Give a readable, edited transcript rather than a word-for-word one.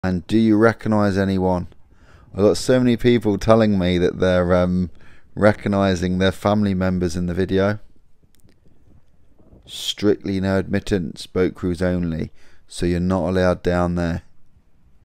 And do you recognise anyone? I've got so many people telling me that they're recognising their family members in the video. Strictly no admittance, boat crews only, so you're not allowed down there.